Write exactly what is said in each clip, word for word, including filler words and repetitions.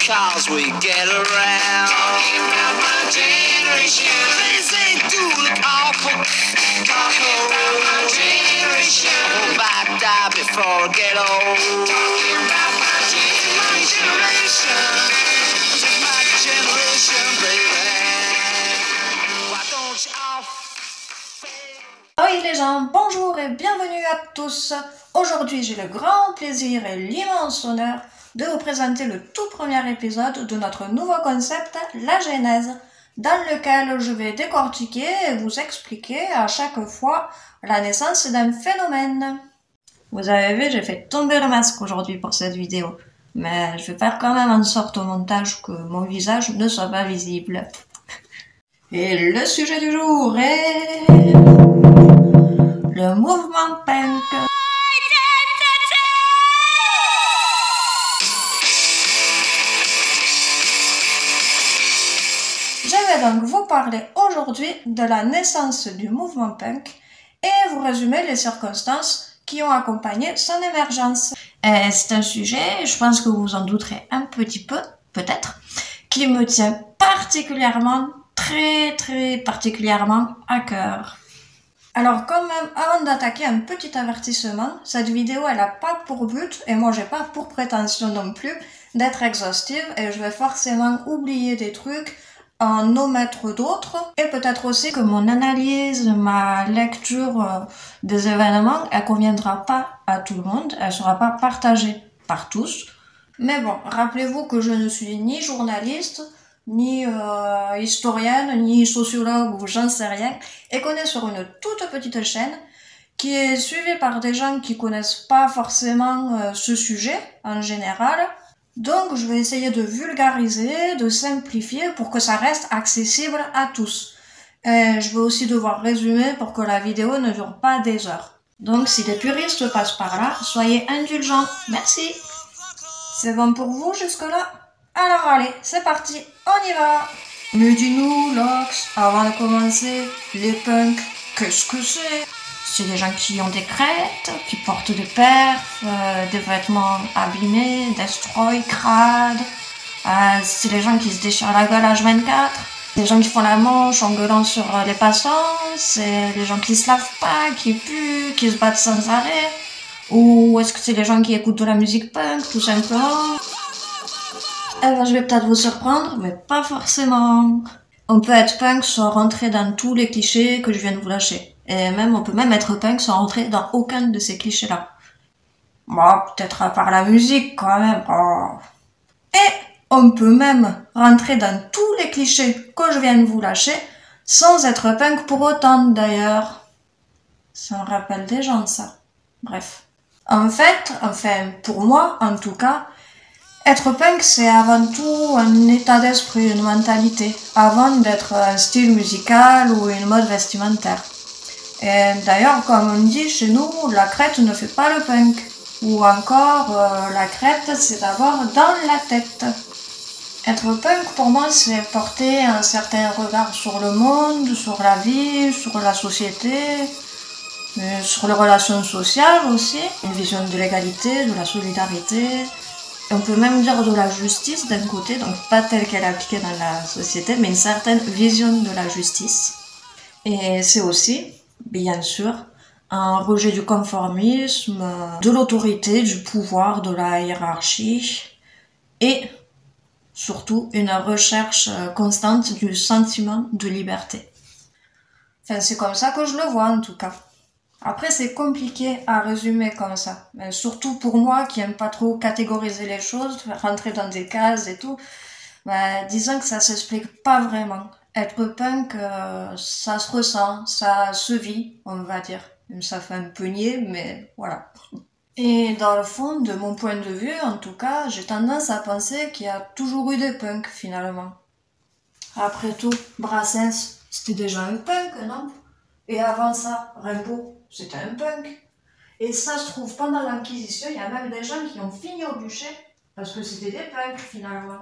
cause we get around. Talking about my generation. Things they do look awful. Talking about my generation. I hope I die before I get old. Talking about my generation. This is my generation, baby. Why don't you all fade? Oui les gens, bonjour et bienvenue à tous. Aujourd'hui j'ai le grand plaisir et l'immense honneur de vous présenter le tout premier épisode de notre nouveau concept, la Genèse, dans lequel je vais décortiquer et vous expliquer à chaque fois la naissance d'un phénomène. Vous avez vu, j'ai fait tomber le masque aujourd'hui pour cette vidéo, mais je vais faire quand même en sorte au montage que mon visage ne soit pas visible. Et le sujet du jour est le mouvement punk. Je vais donc vous parler aujourd'hui de la naissance du mouvement punk et vous résumer les circonstances qui ont accompagné son émergence. Et c'est un sujet, je pense que vous vous en douterez un petit peu, peut-être, qui me tient particulièrement, très très particulièrement à cœur. Alors quand même, avant d'attaquer, un petit avertissement, cette vidéo elle a pas pour but, et moi j'ai pas pour prétention non plus, d'être exhaustive, et je vais forcément oublier des trucs, en omettre d'autres, et peut-être aussi que mon analyse, ma lecture euh, des événements, elle conviendra pas à tout le monde, elle sera pas partagée par tous. Mais bon, rappelez-vous que je ne suis ni journaliste, ni euh, historienne, ni sociologue ou j'en sais rien, et qu'on est sur une toute petite chaîne qui est suivie par des gens qui connaissent pas forcément euh, ce sujet en général. Donc je vais essayer de vulgariser, de simplifier pour que ça reste accessible à tous. Et je vais aussi devoir résumer pour que la vidéo ne dure pas des heures. Donc si des puristes passent par là, soyez indulgents. Merci. C'est bon pour vous jusque-là? Alors allez, c'est parti, on y va. Mais dis-nous, Lox, avant de commencer, les punks, qu'est-ce que c'est? C'est des gens qui ont des crêtes, qui portent des perfs, euh, des vêtements abîmés, destroy, crades. Euh, c'est les gens qui se déchirent la gueule H vingt-quatre. Les gens qui font la manche en gueulant sur les passants. C'est les gens qui se lavent pas, qui puent, qui se battent sans arrêt. Ou est-ce que c'est les gens qui écoutent de la musique punk, tout simplement? Eh ben, je vais peut-être vous surprendre, mais pas forcément. On peut être punk sans rentrer dans tous les clichés que je viens de vous lâcher. Et même, on peut même être punk sans rentrer dans aucun de ces clichés-là. Bon, peut-être à part la musique, quand même. Oh. Et on peut même rentrer dans tous les clichés que je viens de vous lâcher, sans être punk pour autant, d'ailleurs. Ça me rappelle des gens, ça. Bref. En fait, enfin, pour moi, en tout cas, être punk, c'est avant tout un état d'esprit, une mentalité, avant d'être un style musical ou une mode vestimentaire. Et d'ailleurs, comme on dit chez nous, la crête ne fait pas le punk. Ou encore, euh, la crête, c'est d'abord dans la tête. Être punk, pour moi, c'est porter un certain regard sur le monde, sur la vie, sur la société, mais sur les relations sociales aussi. Une vision de l'égalité, de la solidarité. Et on peut même dire de la justice d'un côté, donc pas telle qu'elle est appliquée dans la société, mais une certaine vision de la justice. Et c'est aussi, bien sûr, un rejet du conformisme, de l'autorité, du pouvoir, de la hiérarchie, et surtout une recherche constante du sentiment de liberté. Enfin, c'est comme ça que je le vois en tout cas. Après, c'est compliqué à résumer comme ça. Mais surtout pour moi qui aime pas trop catégoriser les choses, rentrer dans des cases et tout, bah, disons que ça s'explique pas vraiment. Être punk, euh, ça se ressent, ça se vit, on va dire. Même ça fait un peu niais, mais voilà. Et dans le fond, de mon point de vue, en tout cas, j'ai tendance à penser qu'il y a toujours eu des punks, finalement. Après tout, Brassens, c'était déjà un punk, non? Et avant ça, Rimbaud, c'était un punk. Et ça se trouve, pendant l'Inquisition, il y a même des gens qui ont fini au bûcher, parce que c'était des punks, finalement.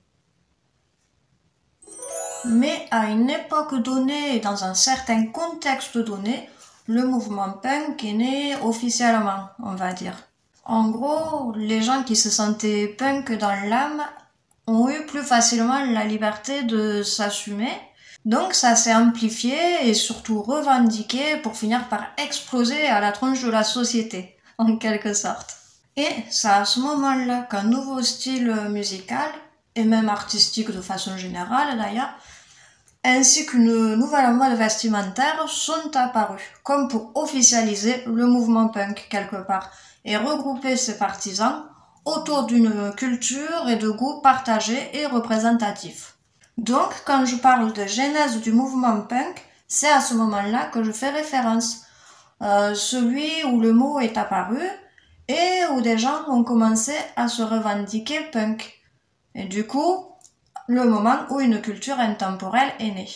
Mais à une époque donnée et dans un certain contexte donné, le mouvement punk est né officiellement, on va dire. En gros, les gens qui se sentaient punk dans l'âme ont eu plus facilement la liberté de s'assumer. Donc ça s'est amplifié et surtout revendiqué pour finir par exploser à la tronche de la société, en quelque sorte. Et c'est à ce moment-là qu'un nouveau style musical, et même artistique de façon générale d'ailleurs, ainsi qu'une nouvelle mode vestimentaire sont apparus, comme pour officialiser le mouvement punk quelque part, et regrouper ses partisans autour d'une culture et de goûts partagés et représentatifs. Donc, quand je parle de genèse du mouvement punk, c'est à ce moment-là que je fais référence. Euh, celui où le mot est apparu et où des gens ont commencé à se revendiquer punk. Et du coup, le moment où une culture intemporelle est née.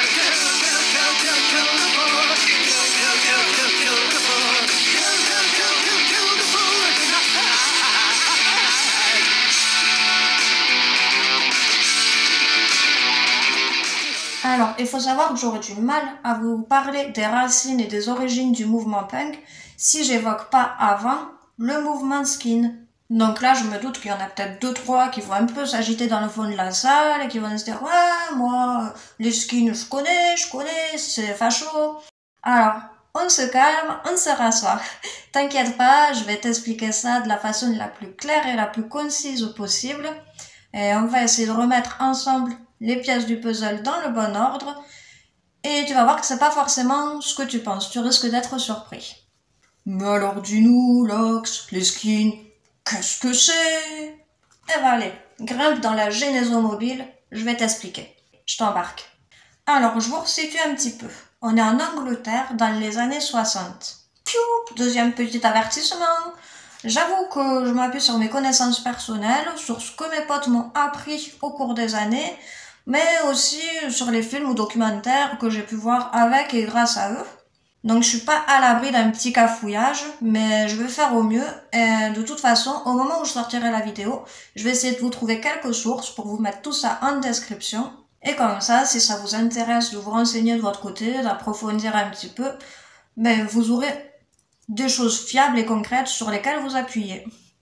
Alors, il faut savoir que j'aurais du mal à vous parler des racines et des origines du mouvement punk si j'évoque pas avant le mouvement skin. Donc là, je me doute qu'il y en a peut-être deux, trois qui vont un peu s'agiter dans le fond de la salle et qui vont se dire « Ouais, moi, les skins, je connais, je connais, c'est facho. » Alors, on se calme, on se rassoit. T'inquiète pas, je vais t'expliquer ça de la façon la plus claire et la plus concise possible. Et on va essayer de remettre ensemble les pièces du puzzle dans le bon ordre. Et tu vas voir que c'est pas forcément ce que tu penses. Tu risques d'être surpris. Mais alors dis-nous, Lox, les skins, qu'est-ce que c'est? Eh ben allez, grimpe dans la Généso-mobile, je vais t'expliquer. Je t'embarque. Alors, je vous resitue un petit peu. On est en Angleterre dans les années soixante. Piou, deuxième petit avertissement. J'avoue que je m'appuie sur mes connaissances personnelles, sur ce que mes potes m'ont appris au cours des années, mais aussi sur les films ou documentaires que j'ai pu voir avec et grâce à eux. Donc je suis pas à l'abri d'un petit cafouillage, mais je vais faire au mieux. Et de toute façon, au moment où je sortirai la vidéo, je vais essayer de vous trouver quelques sources pour vous mettre tout ça en description. Et comme ça, si ça vous intéresse de vous renseigner de votre côté, d'approfondir un petit peu, ben vous aurez des choses fiables et concrètes sur lesquelles vous appuyez.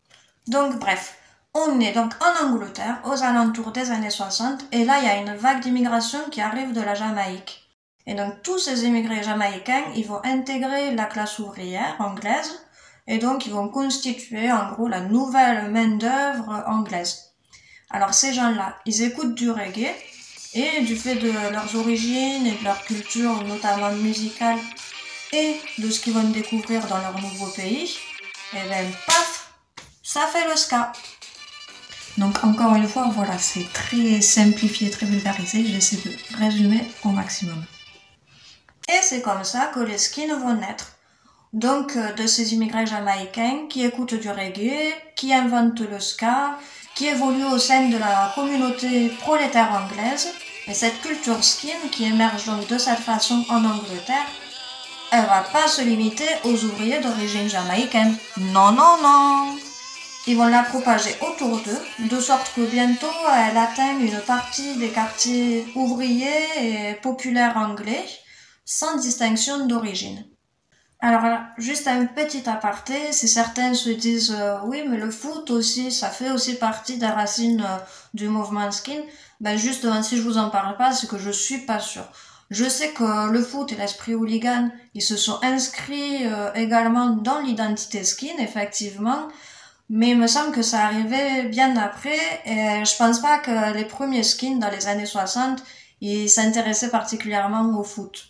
Donc bref, on est donc en Angleterre, aux alentours des années soixante, et là il y a une vague d'immigration qui arrive de la Jamaïque. Et donc tous ces immigrés jamaïcains, ils vont intégrer la classe ouvrière anglaise, et donc ils vont constituer en gros la nouvelle main-d'œuvre anglaise. Alors ces gens-là, ils écoutent du reggae, et du fait de leurs origines et de leur culture, notamment musicale, et de ce qu'ils vont découvrir dans leur nouveau pays, et ben paf, ça fait le ska. Donc encore une fois, voilà, c'est très simplifié, très vulgarisé, j'essaie de résumer au maximum. Et c'est comme ça que les skins vont naître. Donc de ces immigrés jamaïcains qui écoutent du reggae, qui inventent le ska, qui évoluent au sein de la communauté prolétaire anglaise. Et cette culture skin qui émerge donc de cette façon en Angleterre, elle va pas se limiter aux ouvriers d'origine jamaïcaine. Non, non, non. Ils vont la propager autour d'eux, de sorte que bientôt elle atteint une partie des quartiers ouvriers et populaires anglais, sans distinction d'origine. Alors là, juste un petit aparté, si certains se disent euh, oui mais le foot aussi, ça fait aussi partie des racines euh, du mouvement skin, ben justement si je vous en parle pas, c'est que je suis pas sûre. Je sais que le foot et l'esprit hooligan, ils se sont inscrits euh, également dans l'identité skin, effectivement, mais il me semble que ça arrivait bien après, et je pense pas que les premiers skins dans les années soixante, ils s'intéressaient particulièrement au foot.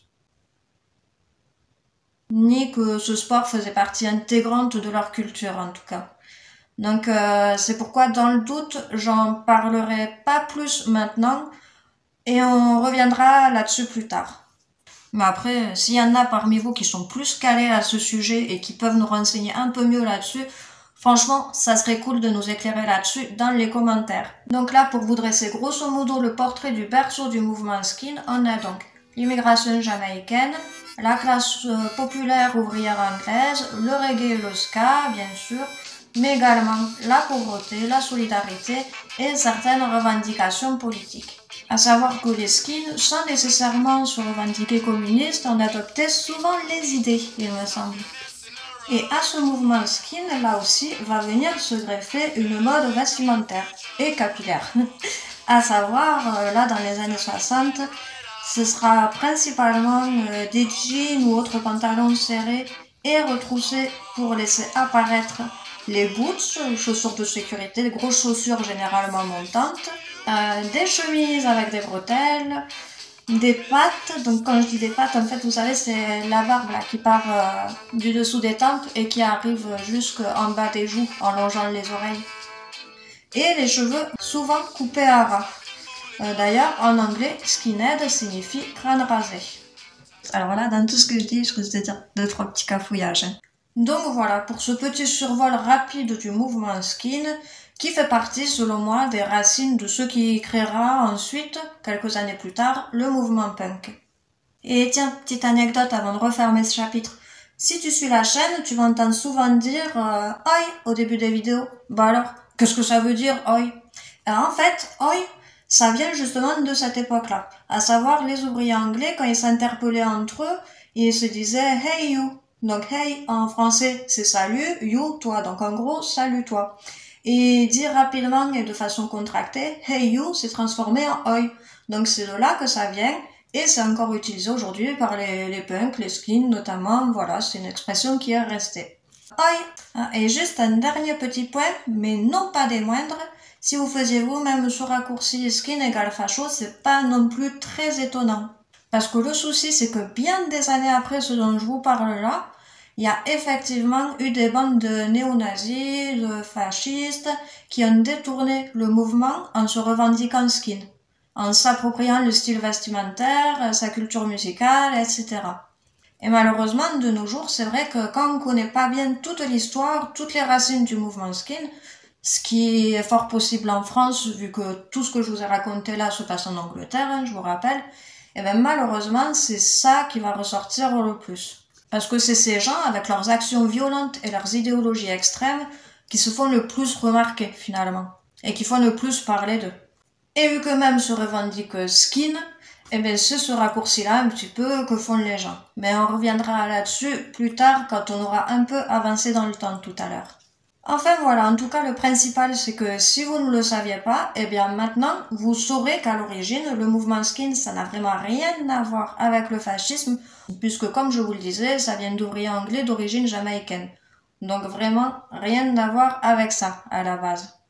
Ni que ce sport faisait partie intégrante de leur culture en tout cas. Donc euh, c'est pourquoi dans le doute, j'en parlerai pas plus maintenant, et on reviendra là-dessus plus tard. Mais après, s'il y en a parmi vous qui sont plus calés à ce sujet et qui peuvent nous renseigner un peu mieux là-dessus, franchement, ça serait cool de nous éclairer là-dessus dans les commentaires. Donc là, pour vous dresser grosso modo le portrait du berceau du mouvement skin, on a donc l'immigration jamaïcaine, la classe euh, populaire ouvrière anglaise, le reggae et le ska, bien sûr, mais également la pauvreté, la solidarité et certaines revendications politiques. À savoir que les skins, sans nécessairement se revendiquer communistes, en adoptaient souvent les idées, il me semble. Et à ce mouvement skin, là aussi, va venir se greffer une mode vestimentaire et capillaire. À savoir, euh, là dans les années soixante, ce sera principalement euh, des jeans ou autres pantalons serrés et retroussés pour laisser apparaître les boots, chaussures de sécurité, des grosses chaussures généralement montantes, euh, des chemises avec des bretelles, des pattes. Donc quand je dis des pattes, en fait vous savez c'est la barbe là qui part euh, du dessous des tempes et qui arrive jusqu'en bas des joues en longeant les oreilles. Et les cheveux souvent coupés à ras. Euh, D'ailleurs, en anglais, skinhead signifie crâne rasé. Alors là, dans tout ce que je dis, je risque de dire deux, trois petits cafouillages. Hein. Donc voilà, pour ce petit survol rapide du mouvement skin, qui fait partie, selon moi, des racines de ce qui créera ensuite, quelques années plus tard, le mouvement punk. Et tiens, petite anecdote avant de refermer ce chapitre. Si tu suis la chaîne, tu m'entends souvent dire euh, « Oi » au début des vidéos. Bah alors, qu'est-ce que ça veut dire « Oi » ? En fait, « Oi », ça vient justement de cette époque-là, à savoir les ouvriers anglais, quand ils s'interpellaient entre eux, ils se disaient « Hey you ». Donc « Hey » en français, c'est « salut »,« you », toi. Donc en gros, « salut toi ». Et dire rapidement et de façon contractée « Hey you », c'est transformé en « Oi ». Donc c'est de là que ça vient. Et c'est encore utilisé aujourd'hui par les, les punks, les skins notamment. Voilà, c'est une expression qui est restée. Oi. Et juste un dernier petit point, mais non pas des moindres. Si vous faisiez vous-même ce raccourci skin égale facho, c'est pas non plus très étonnant. Parce que le souci, c'est que bien des années après ce dont je vous parle là, il y a effectivement eu des bandes de néo-nazis, de fascistes, qui ont détourné le mouvement en se revendiquant skin, en s'appropriant le style vestimentaire, sa culture musicale, et cetera. Et malheureusement, de nos jours, c'est vrai que quand on connaît pas bien toute l'histoire, toutes les racines du mouvement skin, ce qui est fort possible en France, vu que tout ce que je vous ai raconté là se passe en Angleterre, hein, je vous rappelle, et bien malheureusement, c'est ça qui va ressortir le plus. Parce que c'est ces gens, avec leurs actions violentes et leurs idéologies extrêmes, qui se font le plus remarquer, finalement, et qui font le plus parler d'eux. Et vu qu'eux-mêmes se revendiquent skin, eh bien c'est ce raccourci-là un petit peu que font les gens. Mais on reviendra là-dessus plus tard quand on aura un peu avancé dans le temps tout à l'heure. Enfin voilà, en tout cas le principal c'est que si vous ne le saviez pas, eh bien maintenant vous saurez qu'à l'origine le mouvement skin ça n'a vraiment rien à voir avec le fascisme, puisque comme je vous le disais, ça vient d'ouvriers anglais d'origine jamaïcaine. Donc vraiment rien à voir avec ça à la base.